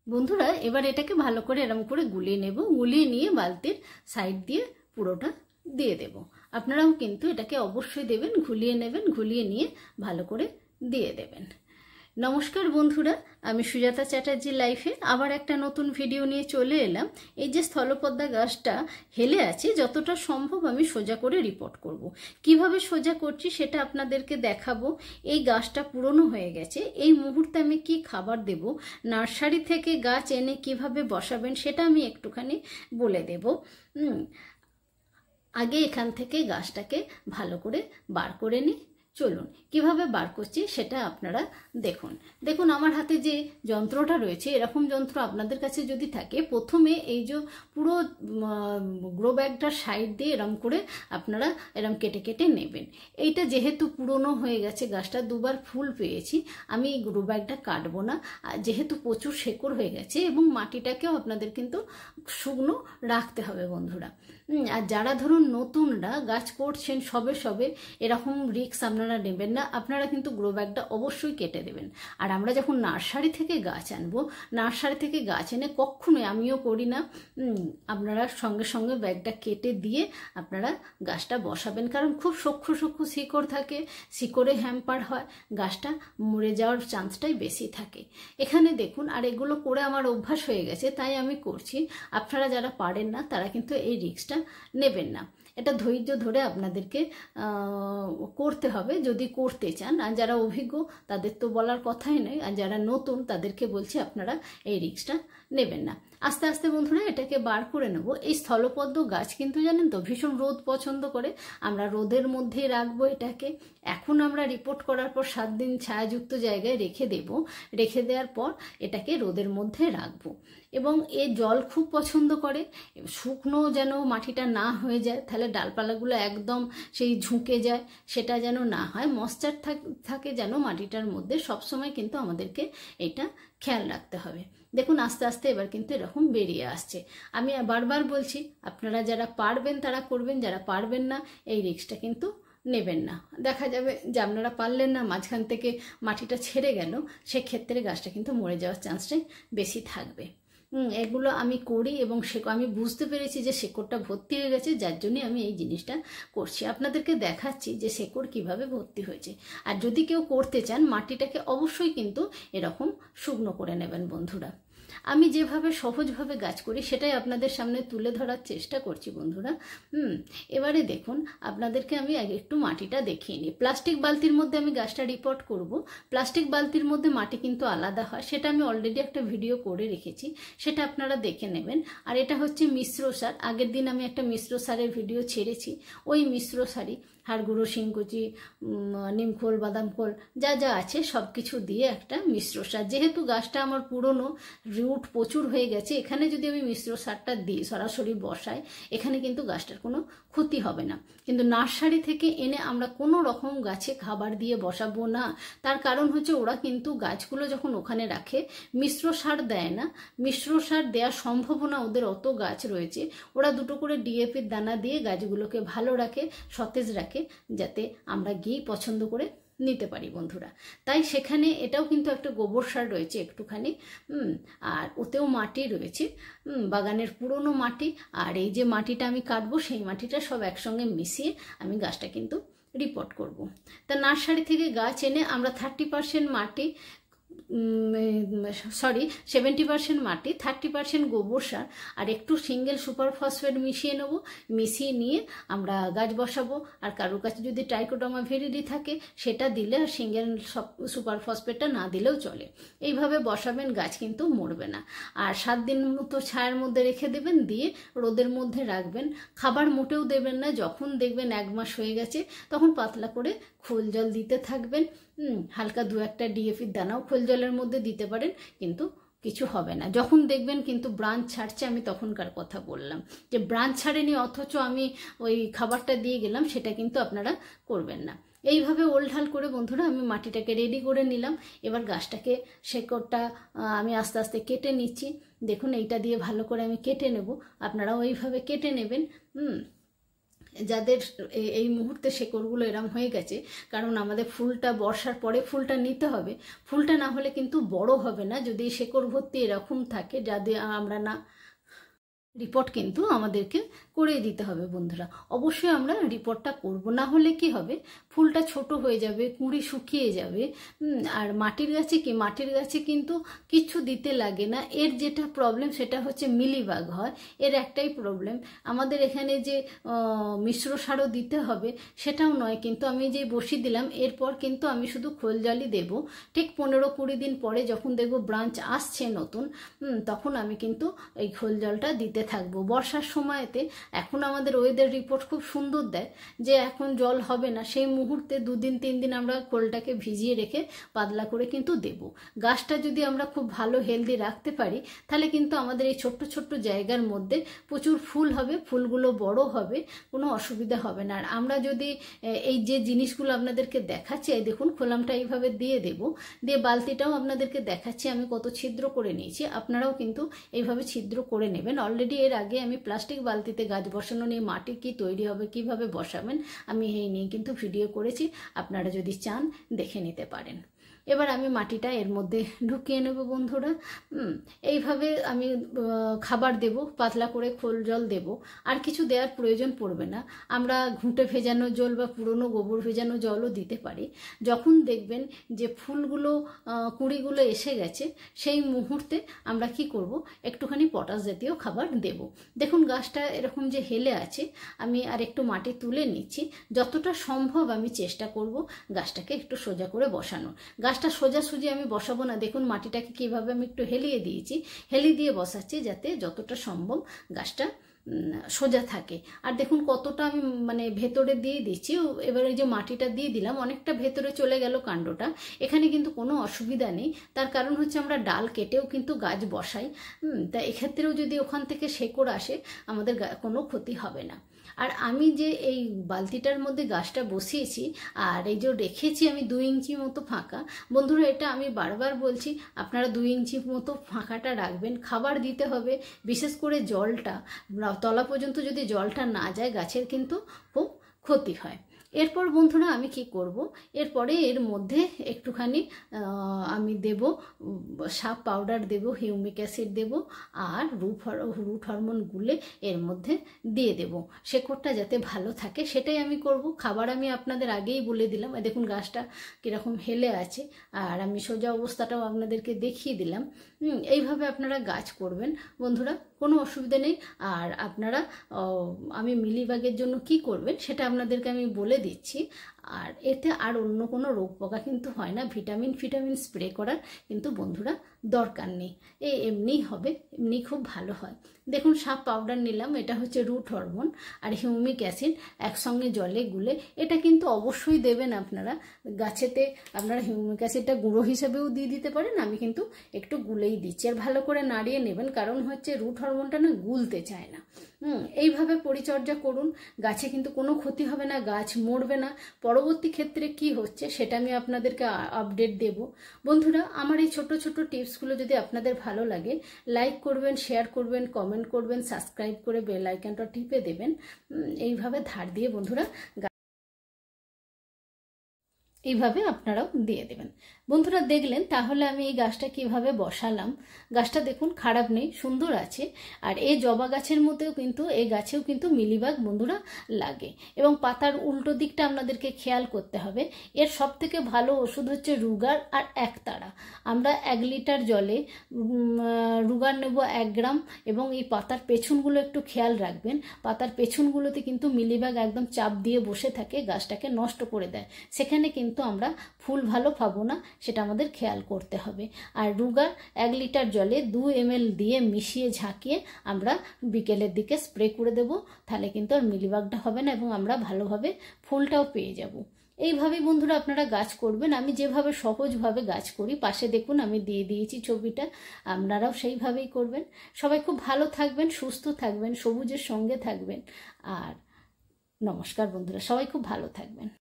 বন্ধুরা এবার এটাকে ভালো করে এরকম করে গুলিয়ে নেব। গুলিয়ে নিয়ে বালতির সাইড দিয়ে পুরোটা দিয়ে দেব। আপনারাও কিন্তু এটাকে অবশ্যই দেবেন, ঘুলিয়ে নেবেন, ঘুলিয়ে নিয়ে ভালো করে দিয়ে দেবেন। নমস্কার বন্ধুরা, আমি সুজাতা চ্যাটার্জি লাইফে আবার একটা নতুন ভিডিও নিয়ে চলে এলাম। এই যে স্থলপদ্মা গাছটা হেলে আছে, যতটা সম্ভব আমি সোজা করে রিপোর্ট করব। কিভাবে সোজা করছি সেটা আপনাদেরকে দেখাবো। এই গাছটা পুরনো হয়ে গেছে, এই মুহূর্তে আমি কি খাবার দেব, নার্সারি থেকে গাছ এনে কিভাবে বসাবেন সেটা আমি একটুখানি বলে দেব। আগে এখান থেকে গাছটাকে ভালো করে বার করে নিই। চলুন কিভাবে বার করছি সেটা আপনারা দেখুন। দেখুন আমার হাতে যে যন্ত্রটা রয়েছে, এরকম যন্ত্র আপনাদের কাছে যদি থাকে, প্রথমে এই যে পুরো গ্রো ব্যাগটার সাইড দিয়ে এরম করে আপনারা এরম কেটে কেটে নেবেন। এইটা যেহেতু পুরনো হয়ে গেছে, গাছটা দুবার ফুল পেয়েছি, আমি এই গ্রো ব্যাগটা কাটবো না। যেহেতু প্রচুর শেকড় হয়ে গেছে এবং মাটিটাকেও আপনাদের কিন্তু শুকনো রাখতে হবে বন্ধুরা। আর যারা ধরুন নতুনরা গাছ করছেন সবে সবে, এরকম রিস্ক আপনারা নেবেন না। আপনারা কিন্তু গ্রো ব্যাগটা অবশ্যই কেটে দেবেন। আর আমরা যখন নার্সারি থেকে গাছ আনবো, নার্সারি থেকে গাছ এনে কখনোই, আমিও করি না, আপনারা সঙ্গে সঙ্গে ব্যাগটা কেটে দিয়ে আপনারা গাছটা বসাবেন। কারণ খুব সূক্ষ্ম সূক্ষ্ম শিকড় থাকে, শিকড়ে হ্যাম্পার হয়, গাছটা মরে যাওয়ার চান্সটাই বেশি থাকে। এখানে দেখুন, আর এগুলো করে আমার অভ্যাস হয়ে গেছে তাই আমি করছি। আপনারা যারা পারেন না তারা কিন্তু এই রিস্কটা নেবেন না। এটা ধৈর্য ধরে আপনাদেরকে করতে হবে যদি করতে চান। আর যারা অভিজ্ঞ তাদের তো বলার কথাই নয়, আর যারা নতুন তাদেরকে বলছি আপনারা এই রিস্কটা নেবেন না। আস্তে আস্তে বন্ধুরা এটাকে বার করে নেব। এই স্থলপদ্ম গাছ কিন্তু জানেন তো ভীষণ রোদ পছন্দ করে, আমরা রোদের মধ্যেই রাখবো এটাকে। এখন আমরা রিপোর্ট করার পর 7 দিন ছায়াযুক্ত জায়গায় রেখে দেব। রেখে দেওয়ার পর এটাকে রোদের মধ্যে রাখবো। এবং এ জল খুব পছন্দ করে, শুকনো যেন মাটিটা না হয়ে যায়, তাহলে ডালপালাগুলো একদম সেই ঝুঁকে যায়, সেটা যেন না হয়। ময়েশ্চার থাকে যেন মাটিটার মধ্যে, সবসময় কিন্তু আমাদেরকে এটা খেয়াল রাখতে হবে। দেখুন আস্তে আস্তে এবার কিন্তু এরকম বেরিয়ে আসছে। আমি বারবার বলছি, আপনারা যারা পারবেন তারা করবেন, যারা পারবেন না এই রিস্কটা কিন্তু নেবেন না। দেখা যাবে যে আপনারা পারলেন না, মাঝখান থেকে মাটিটা ছেড়ে গেল, সেক্ষেত্রে গাছটা কিন্তু মরে যাওয়ার চান্সটাই বেশি থাকবে। এগুলো আমি করি এবং আমি বুঝতে পেরেছি যে শেকড়টা ভর্তি হয়ে গেছে, যার জন্যই আমি এই জিনিসটা করছি। আপনাদেরকে দেখাচ্ছি যে শেকড় কিভাবে ভর্তি হয়েছে। আর যদি কেউ করতে চান, মাটিটাকে অবশ্যই কিন্তু এরকম শুকনো করে নেবেন বন্ধুরা। আমি যেভাবে সহজভাবে গাছ করি সেটাই আপনাদের সামনে তুলে ধরার চেষ্টা করছি বন্ধুরা। এবারে দেখুন, আপনাদেরকে আমি আগে একটু মাটিটা দেখিয়ে নিই। প্লাস্টিক বালতির মধ্যে আমি গাছটা রিপোর্ট করব। প্লাস্টিক বালতির মধ্যে মাটি কিন্তু আলাদা হয়, সেটা আমি অলরেডি একটা ভিডিও করে রেখেছি, সেটা আপনারা দেখে নেবেন। আর এটা হচ্ছে মিশ্র সার। আগের দিন আমি একটা মিশ্র সারের ভিডিও ছেড়েছি। ওই মিশ্র সারই হাড় গুঁড়ো, শিংকুচি, নিমখোল, বাদাম খোল যা যা আছে সব কিছু দিয়ে একটা মিশ্র সার। যেহেতু গাছটা আমার পুরনো, রুট প্রচুর হয়ে গেছে, এখানে যদি আমি মিশ্র সারটা দিই, সরাসরি বসাই, এখানে কিন্তু গাছটার কোনো ক্ষতি হবে না। কিন্তু নার্সারি থেকে এনে আমরা কোনো রকম গাছে খাবার দিয়ে বসাবো না। তার কারণ হচ্ছে ওরা কিন্তু গাছগুলো যখন ওখানে রাখে মিশ্র সার দেয় না। মিশ্র সার দেওয়ার সম্ভাবনা ওদের অত গাছ রয়েছে, ওরা দুটো করে ডিএপির দানা দিয়ে গাছগুলোকে ভালো রাখে, সতেজ রাখে, যাতে আমরা গিয়ে পছন্দ করে নিতে পারি বন্ধুরা। তাই সেখানে এটাও কিন্তু একটা গোবর সার রয়েছে একটুখানি, আর ওতেও মাটি রয়েছে, বাগানের পুরনো মাটি। আর এই যে মাটিটা আমি কাটবো, সেই মাটিটা সব একসঙ্গে মিশিয়ে আমি গাছটা কিন্তু রিপোর্ট করব। তা নার্সারি থেকে গাছ এনে আমরা 30% মাটি, 70% মাটি, 30% গোবর সার আর একটু সিঙ্গেল সুপার ফসফেট মিশিয়ে নেব। মিশিয়ে নিয়ে আমরা গাছ বসাবো। আর কারোর কাছে যদি ট্রাইকোডার্মা ভিরিডি থাকে সেটা দিলে, আর সিঙ্গেল সুপার ফসফেটটা না দিলেও চলে। এইভাবে বসাবেন, গাছ কিন্তু মরবে না। আর 7 দিন মতো ছায়ার মধ্যে রেখে দেবেন, দিয়ে রোদের মধ্যে রাখবেন। খাবার মোটেও দেবেন না। যখন দেখবেন 1 মাস হয়ে গেছে তখন পাতলা করে খোল জল দিতে থাকবেন। হালকা 2-1টা ডিএপির দানাও খোল জলের মধ্যে দিতে পারেন, কিন্তু কিছু হবে না। যখন দেখবেন কিন্তু ব্রাঞ্চ ছাড়ছে, আমি তখনকার কথা বললাম, যে ব্রাঞ্চ ছাড়েনি অথচ আমি ওই খাবারটা দিয়ে গেলাম, সেটা কিন্তু আপনারা করবেন না। এইভাবে ওলঢাল করে বন্ধুরা আমি মাটিটাকে রেডি করে নিলাম। এবার গাছটাকে, শেকড়টা আমি আস্তে আস্তে কেটে নিচ্ছি। দেখুন এইটা দিয়ে ভালো করে আমি কেটে নেব, আপনারাও এইভাবে কেটে নেবেন। যাদের এই মুহূর্তে শেকড়গুলো এরম হয়ে গেছে, কারণ আমাদের ফুলটা বর্ষার পরে ফুলটা নিতে হবে, ফুলটা না হলে কিন্তু বড় হবে না যদি শেকড় ভর্তি এরকম থাকে, যাদের আমরা না রিপোর্ট কিন্তু আমাদেরকে করে দিতে হবে বন্ধুরা। অবশ্যই আমরা রিপোর্টটা করব, না হলে কি হবে, ফুলটা ছোট হয়ে যাবে, কুঁড়ি শুকিয়ে যাবে। আর মাটির গাছে কিন্তু কিচ্ছু দিতে লাগে না। এর যেটা প্রবলেম সেটা হচ্ছে মিলিবাগ হয়, এর একটাই প্রবলেম। আমাদের এখানে যে মিশ্র সারও দিতে হবে সেটাও নয়, কিন্তু আমি যে বসিয়ে দিলাম এরপর কিন্তু আমি শুধু খোল জলই দেব। ঠিক 15-20 দিন পরে যখন দেখব ব্রাঞ্চ আসছে নতুন, তখন আমি কিন্তু এই খোল জলটা দিতে থাকবো। বর্ষার সময়তে এখন আমাদের ওয়েদার রিপোর্ট খুব সুন্দর দেয় যে এখন জল হবে না, সেই মুহূর্তে 2-3 দিন আমরা খোলটাকে ভিজিয়ে রেখে পাতলা করে কিন্তু দেব। গাছটা যদি আমরা খুব ভালো হেলদি রাখতে পারি তাহলে কিন্তু আমাদের এই ছোট্ট ছোট্ট জায়গার মধ্যে প্রচুর ফুল হবে, ফুলগুলো বড় হবে, কোনো অসুবিধা হবে না। আর আমরা যদি এই যে জিনিসগুলো আপনাদেরকে দেখাচ্ছি, এই দেখুন খোলামটা এইভাবে দিয়ে দেব, দিয়ে বালতিটাও আপনাদেরকে দেখাচ্ছি আমি কত ছিদ্র করে নিয়েছি। আপনারাও কিন্তু এইভাবে ছিদ্র করে নেবেন। অলরেডি এর আগে আমি প্লাস্টিক বালতিতে গাছ বসানো নিয়ে মাটি কি তৈরি হবে, কিভাবে বসাবেন, আমি এই নিয়ে কিন্তু ভিডিও করেছি, আপনারা যদি চান দেখে নিতে পারেন। এবার আমি মাটিটা এর মধ্যে ঢুকিয়ে নেব বন্ধুরা। এইভাবে আমি খাবার দেব, পাতলা করে খোল জল দেব, আর কিছু দেওয়ার প্রয়োজন পড়বে না। আমরা ঘুঁটে ভেজানো জল বা পুরনো গোবর ভেজানো জলও দিতে পারি। যখন দেখবেন যে ফুলগুলো কুঁড়িগুলো এসে গেছে সেই মুহূর্তে আমরা কি করব, একটুখানি পটাশ জাতীয় খাবার দেব। দেখুন গাছটা এরকম যে হেলে আছে, আমি আর একটু মাটি তুলে নিচ্ছি। যতটা সম্ভব আমি চেষ্টা করব গাছটাকে একটু সোজা করে বসানোর। গাছটা সোজাসুজি আমি বসাবো না, দেখুন মাটিটাকে কিভাবে আমি একটু হেলিয়ে দিয়েছি, হেলিয়ে দিয়ে বসাচ্ছি যাতে যতটা সম্ভব গাছটা সোজা থাকে। আর দেখুন কতটা আমি মানে ভেতরে দিয়ে দিচ্ছি। এবার ওই যে মাটিটা দিয়ে দিলাম, অনেকটা ভেতরে চলে গেল কাণ্ডটা। এখানে কিন্তু কোনো অসুবিধা নেই, তার কারণ হচ্ছে আমরা ডাল কেটেও কিন্তু গাছ বসাই। তা এক্ষেত্রেও যদি ওখান থেকে শেকড় আসে আমাদের কোনো ক্ষতি হবে না। আর আমি যে এই বালতিটার মধ্যে গাছটা বসিয়েছি আর এই যে রেখেছি আমি 2 ইঞ্চি মতো ফাঁকা, বন্ধুরা এটা আমি বারবার বলছি আপনারা 2 ইঞ্চি মতো ফাঁকাটা রাখবেন। খাবার দিতে হবে, বিশেষ করে জলটা তলা পর্যন্ত যদি জলটা না যায় গাছের কিন্তু খুব ক্ষতি হয়। এরপর বন্ধুরা আমি কি করব, এরপরে এর মধ্যে একটুখানি আমি দেব সাপ পাউডার দেব, হিউমিক অ্যাসিড দেব, আর রুট হরমোন গুলে এর মধ্যে দিয়ে দেব, শেকড়টা যাতে ভালো থাকে সেটাই আমি করব। খাবার আমি আপনাদের আগেই বলে দিলাম। দেখুন গাছটা কীরকম হেলে আছে, আর আমি সোজা অবস্থাটাও আপনাদেরকে দেখিয়ে দিলাম। এইভাবে আপনারা গাছ করবেন বন্ধুরা, কোনো অসুবিধা নেই। আর আপনারা আমি মিলিবাগের জন্য কি করবেন সেটা আপনাদেরকে আমি বলে দিচ্ছি। আর এতে আর অন্য কোনো রোগ পোকা কিন্তু হয় না, ভিটামিন স্প্রে করার কিন্তু বন্ধুরা দরকার নেই, এমনিই হবে, এমনি খুব ভালো হয়। দেখুন সাপ পাউডার নিলাম, এটা হচ্ছে রুট হরমোন, আর হিউমিক অ্যাসিড একসঙ্গে জলে গুলে, এটা কিন্তু অবশ্যই দেবেন আপনারা গাছেতে। আপনারা হিউমিক অ্যাসিডটা গুঁড়ো হিসেবেও দিয়ে দিতে পারেন, আমি কিন্তু একটু গুলেই দিচ্ছি। আর ভালো করে নাড়িয়ে নেবেন, কারণ হচ্ছে রুট হরমোনটা না গুলতে চায় না। এইভাবে পরিচর্যা করুন, গাছে কিন্তু কোনো ক্ষতি হবে না, গাছ মরবে না। পরবর্তী ক্ষেত্রে কি হচ্ছে সেটা আমি আপনাদেরকে আপডেট দেব। বন্ধুরা আমার এই ছোট ছোট টিপসগুলো যদি আপনাদের ভালো লাগে, লাইক করবেন, শেয়ার করবেন, কমেন্ট করবেন, সাবস্ক্রাইব করে বেল আইকনটা টিপে দেবেন। এইভাবে ধার দিয়ে বন্ধুরা এইভাবে আপনারাও দিয়ে দেবেন। বন্ধুরা দেখলেন তাহলে আমি এই গাছটা কিভাবে বসালাম। গাছটা দেখুন খারাপ নেই, সুন্দর আছে। আর এই জবা গাছের মধ্যেও কিন্তু এই গাছেও কিন্তু মিলিবাগ বন্ধুরা লাগে, এবং পাতার উল্টো দিকটা আপনাদেরকে খেয়াল করতে হবে। এর সব থেকে ভালো ওষুধ হচ্ছে রুগার আর একতারা। আমরা 1 লিটার জলে রুগার নেব 1 গ্রাম, এবং এই পাতার পেছনগুলো একটু খেয়াল রাখবেন। পাতার পেছনগুলোতে কিন্তু মিলিবাগ একদম চাপ দিয়ে বসে থাকে, গাছটাকে নষ্ট করে দেয়, সেখানে কিন্তু আমরা ফুল ভালো পাবো না, সেটা আমাদের খেয়াল করতে হবে। আর রুগার 1 লিটার জলে 2 ml দিয়ে মিশিয়ে ঝাঁকিয়ে আমরা বিকেলের দিকে স্প্রে করে দেব, তাহলে কিন্তু আর মিলিবাগটা হবে না এবং আমরা ভালোভাবে ফুলটাও পেয়ে যাব। এইভাবেই বন্ধুরা আপনারা গাছ করবেন। আমি যেভাবে সহজভাবে গাছ করি পাশে দেখুন আমি দিয়ে দিয়েছি ছবিটা, আপনারাও সেইভাবেই করবেন। সবাই খুব ভালো থাকবেন, সুস্থ থাকবেন, সবুজের সঙ্গে থাকবেন। আর নমস্কার বন্ধুরা, সবাই খুব ভালো থাকবেন।